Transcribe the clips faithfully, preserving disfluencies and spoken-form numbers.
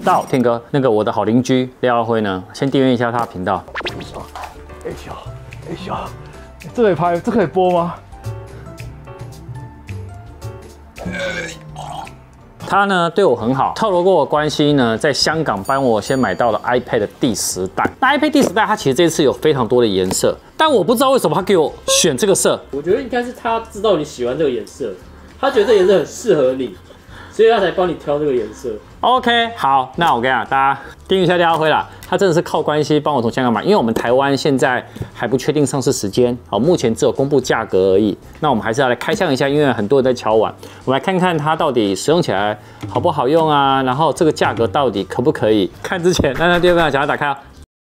大家好，天哥，那个我的好邻居廖耀辉呢，先订阅一下他的频道。 哎小，哎小，这可以拍，这可以播吗？ 他呢对我很好，透露过我关系呢，在香港帮我先买到了 iPad 的第十代。那 iPad 第十代它其实这次有非常多的颜色，但我不知道为什么他给我选这个色。 我觉得应该是他知道你喜欢这个颜色，他觉得这个颜色很适合你，所以他才帮你挑这个颜色。 OK， 好，那我跟你讲，大家订阅一下廖耀辉啦。他真的是靠关系帮我从香港买，因为我们台湾现在还不确定上市时间，好，目前只有公布价格而已。那我们还是要来开箱一下，因为很多人在敲碗，我们来看看它到底使用起来好不好用啊，然后这个价格到底可不可以？看之前，那那第二个想要打开啊。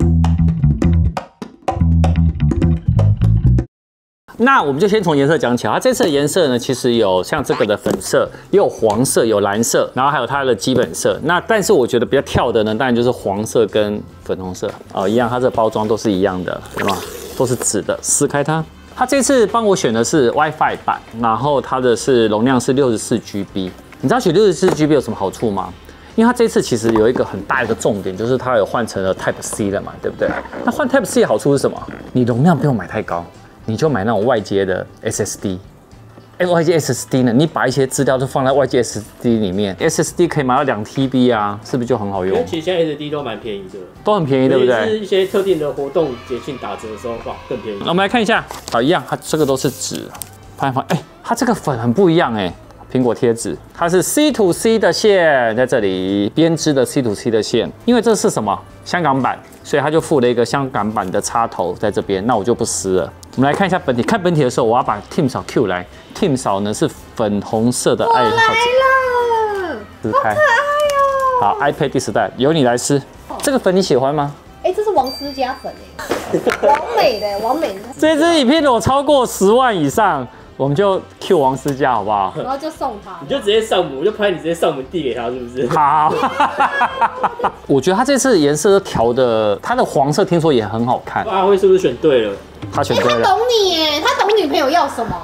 那我们就先从颜色讲起啊，它这次的颜色呢，其实有像这个的粉色，也有黄色，有蓝色，然后还有它的基本色。那但是我觉得比较跳的呢，当然就是黄色跟粉红色哦，一样，它这包装都是一样的，对吧？都是纸的，撕开它。它这次帮我选的是 WiFi 版，然后它的是容量是六十四 G B。你知道选六十四 G B 有什么好处吗？因为它这次其实有一个很大一个重点，就是它有换成了 Type C 了嘛，对不对？那换 Type C 的好处是什么？你容量不用买太高。你就买那种外接的 S S D， 哎，外接 S S D 呢？你把一些资料都放在外接 S S D 里面 ，S S D 可以买到两 T B 啊，是不是就很好用？ 因为其实现在 S S D 都蛮便宜的， 都很便宜，对不对？ 是一些特定的活动节庆打折的时候，哇，更便宜。 那我们来看一下，好，一样，它这个都是纸，发现发现，哎，它这个粉很不一样，哎。苹果贴纸，它是 C to C 的线，在这里编织的 C to C 的线，因为这是什么香港版，所以它就附了一个香港版的插头在这边，那我就不撕了。我们来看一下本体，看本体的时候，我要把 Tim 嫂 Q 来 ，Tim 嫂呢是粉红色的爱好者，撕开，好可爱哦。好 ，iPad 第十代由你来撕，这个粉你喜欢吗？ 哎、欸，这是王思佳粉哎，王美的王美的， 这支影片如果超过十万以上。我们就 Q 王思佳好不好？ 然后就送他， 你就直接上门，我就拍你直接上门递给他，是不是？ 好，我觉得他这次颜色都调的，它的黄色听说也很好看。 阿辉是不是选对了？ 他选对了。 欸、他懂你耶，他懂女朋友要什么。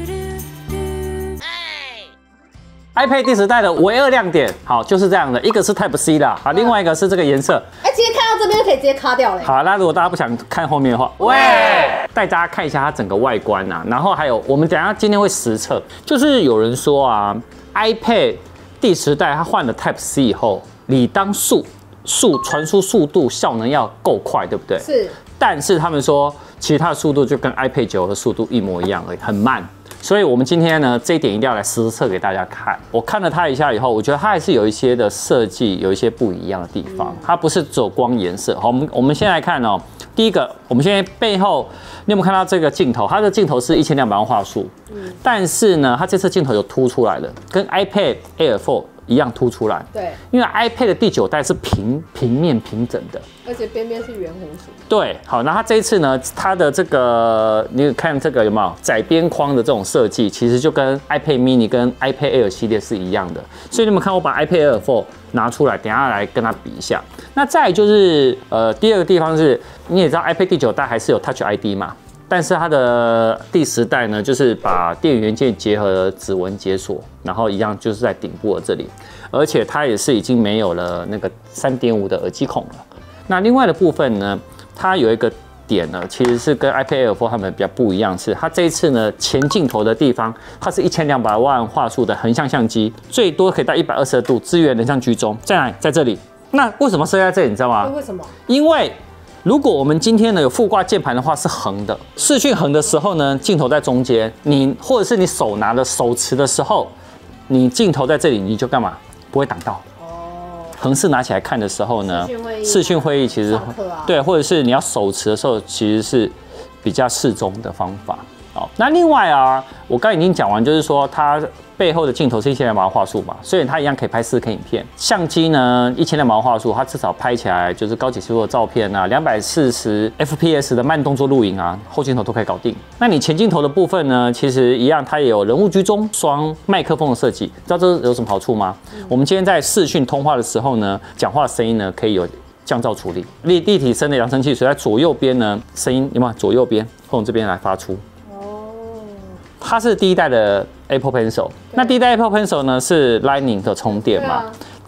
iPad 第十代的唯二亮点，好就是这样的，一个是 Type C 啦，好，另外一个是这个颜色。 哎、欸，直接看到这边就可以直接卡掉了。 好，那如果大家不想看后面的话，喂，带大家看一下它整个外观啊，然后还有我们等一下今天会实测，就是有人说啊 ，iPad 第十代它换了 Type C 以后，理当速速传输速度效能要够快，对不对？ 是。 但是他们说，其实它的速度就跟 iPad 九的速度一模一样而已，很慢。所以，我们今天呢，这一点一定要来实测给大家看。我看了它一下以后，我觉得它还是有一些的设计，有一些不一样的地方。它不是走光颜色。好，我们我们先来看哦。第一个，我们现在背后，你有没有看到这个镜头？它的镜头是一千两百万画素，嗯，但是呢，它这次镜头有凸出来了，跟 iPad Air 四一样凸出来。 对， 因为 iPad 的第九代是平平面平整的， 而且边边是圆弧形。对， 好，那它这一次呢，它的这个你看这个有没有窄边框的这种设计，其实就跟 iPad mini 跟 iPad Air 系列是一样的。所以你们看，我把 iPad Air 四拿出来，等一下来跟它比一下。那再来就是呃，第二个地方是，你也知道 iPad 第九代还是有 Touch I D 嘛？但是它的第十代呢，就是把电源元件结合了指纹解锁，然后一样就是在顶部的这里，而且它也是已经没有了那个 三点五 的耳机孔了。那另外的部分呢，它有一个点呢，其实是跟 iPad Air 四它们比较不一样，是它这一次呢前镜头的地方，它是一千两百万画素的横向相机，最多可以到一百二十度，支援人像居中，在哪里？在这里。那为什么设在这里？你知道吗？ 为什么？ 因为如果我们今天呢有附挂键盘的话是横的，视讯横的时候呢，镜头在中间，你或者是你手拿的手持的时候，你镜头在这里，你就干嘛？不会挡到。哦。横式拿起来看的时候呢，视讯会议其实、啊、对，或者是你要手持的时候，其实是比较适中的方法。好，那另外啊，我刚才已经讲完，就是说它背后的镜头是一千两百万画素嘛，所以它一样可以拍四 K 影片。相机呢，一千两百万画素，它至少拍起来就是高解析度的照片啊，两百四十 F P S 的慢动作录影啊，后镜头都可以搞定。那你前镜头的部分呢，其实一样，它也有人物居中、双麦克风的设计。知道这有什么好处吗？嗯、我们今天在视讯通话的时候呢，讲话的声音呢可以有降噪处理，立立体声的扬声器，所以在左右边呢，声音有没有左右边从这边来发出。它是第一代的 Apple Pencil， 那第一代 Apple Pencil 呢是 Lightning 的充电嘛？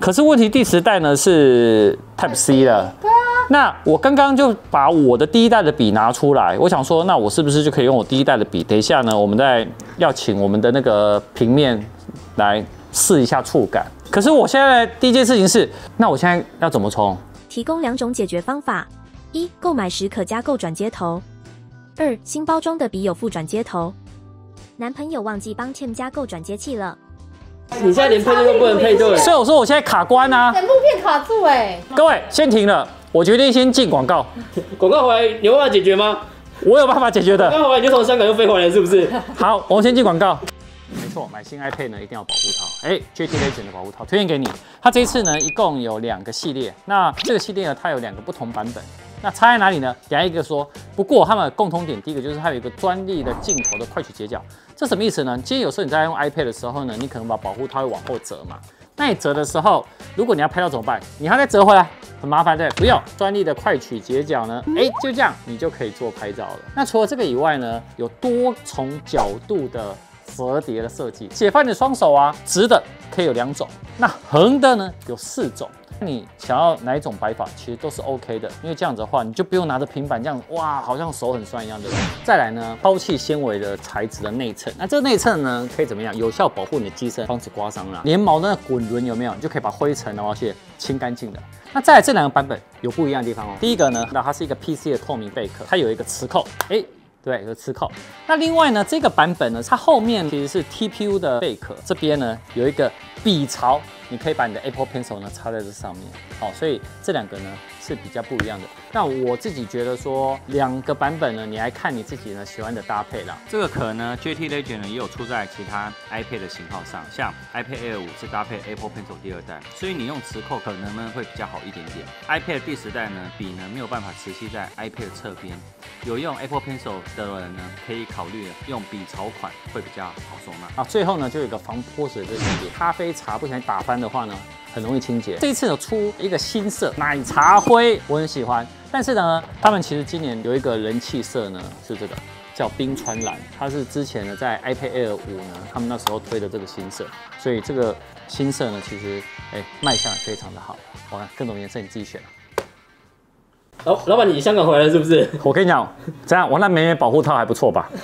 可是问题第十代呢是 Type C 了。 对啊。 那我刚刚就把我的第一代的笔拿出来，我想说，那我是不是就可以用我第一代的笔？等一下呢，我们再要请我们的那个平面来试一下触感。可是我现在第一件事情是，那我现在要怎么冲？ 提供两种解决方法：一、购买时可加购转接头；二、新包装的笔有附转接头。男朋友忘记帮 Tim 加购转接器了。 你现在连配对都不能配对， 所以我说我现在卡关啊！ 整部片卡住哎、欸。 各位先停了，我决定先进广告。 广告回来你有办法解决吗？ 我有办法解决的。 广告回来你就从香港又飞回来了，是不是？ 好，我们先进广告。没错，买新 iPad 呢一定要保护套。哎 ，J T Legend 的保护套推荐给你。它这一次呢一共有两个系列，那这个系列呢它有两个不同版本。那差在哪里呢？等一下一个说。不过它们的共同点，第一个就是它有一个专利的镜头的快取截角。这什么意思呢？今天有时候你在用 iPad 的时候呢，你可能把保护套会往后折嘛。那你折的时候，如果你要拍照怎么办？你还要再折回来，很麻烦对？不用，专利的快取截角呢，哎，就这样你就可以做拍照了。那除了这个以外呢，有多重角度的折叠的设计，解放你的双手啊，直的可以有两种，那横的呢有四种。你想要哪一种摆法，其实都是 OK 的，因为这样子的话，你就不用拿着平板这样，哇，好像手很酸一样的。再来呢，抛弃纤维的材质的内衬，那这个内衬呢，可以怎么样？有效保护你的机身，防止刮伤啦。连毛的那滚轮有没有？你就可以把灰尘然后去清干净的。那再来这两个版本有不一样的地方哦。第一个呢，那它是一个 P C 的透明贝壳，它有一个磁扣，哎。对，有磁扣。那另外呢，这个版本呢，它后面其实是 T P U 的贝壳，这边呢有一个笔槽，你可以把你的 Apple Pencil 呢插在这上面。好，所以这两个呢是比较不一样的。那我自己觉得说，两个版本呢，你来看你自己呢喜欢的搭配啦。这个壳呢 ，J T Legend 呢也有出在其他 iPad 的型号上，像 iPad Air 五是搭配 Apple Pencil 第二代，所以你用磁扣可能呢会比较好一点点。iPad 第十代呢，笔呢没有办法磁吸在 iPad 侧边，有用 Apple Pencil 的人呢，可以考虑用笔槽款会比较好收纳。啊，最后呢，就有一个防泼水的这个系列，咖啡茶不小心打翻的话呢，很容易清洁。这一次有出一个新色奶茶灰，我很喜欢。但是呢，他们其实今年有一个人气色呢，是这个叫冰川蓝，它是之前呢在 iPad Air 五呢，他们那时候推的这个新色，所以这个新色呢，其实哎卖相也非常的好。好，各种颜色你自己选。 老老板，你香港回来了是不是？ 我跟你讲，这样我那美美保护套还不错吧？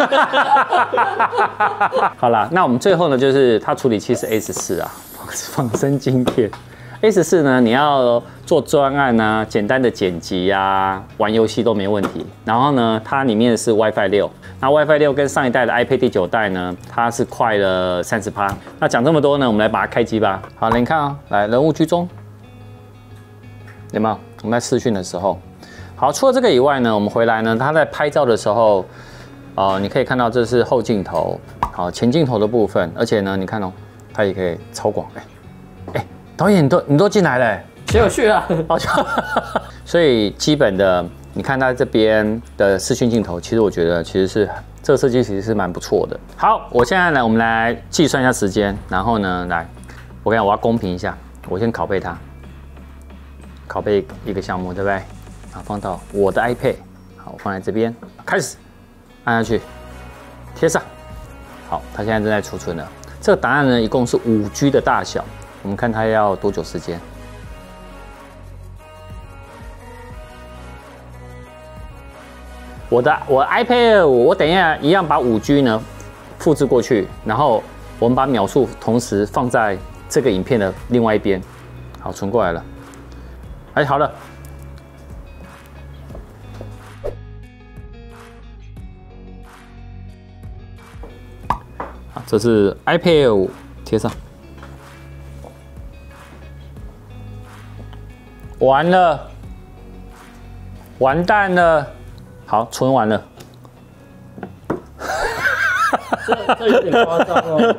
好啦，那我们最后呢，就是它处理器是 A 十四啊，仿生晶片。A 十四呢，你要做专案啊，简单的剪辑啊，玩游戏都没问题。然后呢，它里面是 WiFi 六，那 WiFi 六跟上一代的 iPad 第九代呢，它是快了三十趴。那讲这么多呢，我们来把它开机吧。好，你看啊、哦，来人物居中，有没有？我们在视讯的时候，好，除了这个以外呢，我们回来呢，它在拍照的时候，呃，你可以看到这是后镜头，好，前镜头的部分，而且呢，你看哦，它也可以超广，哎、欸，哎、欸，导演你都你都进来了、欸， 谁有趣啊？ 好像，所以基本的，你看它这边的视讯镜头，其实我觉得其实是这个设计其实是蛮不错的。好，我现在呢，我们来计算一下时间，然后呢，来，我跟你讲，我要公平一下，我先拷贝它。拷贝一个项目，对不对？好，放到我的 iPad， 好，我放在这边，开始按下去，贴上。好，它现在正在储存了。这个答案呢，一共是五 G 的大小，我们看它要多久时间。我的我 iPad 我等一下一样把五 G 呢复制过去，然后我们把秒数同时放在这个影片的另外一边。好，存过来了。哎，好了，好，这是 iPad 五贴上，完了，完蛋了，好，存完了。 这这有点夸张哦。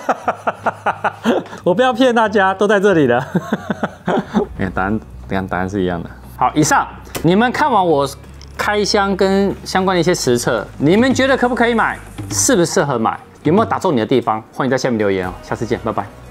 我不要骗大家，都在这里了。你看答案。跟答案是一样的。好，以上你们看完我开箱跟相关的一些实测，你们觉得可不可以买？适不适合买？有没有打中你的地方？欢迎在下面留言哦。下次见，拜拜。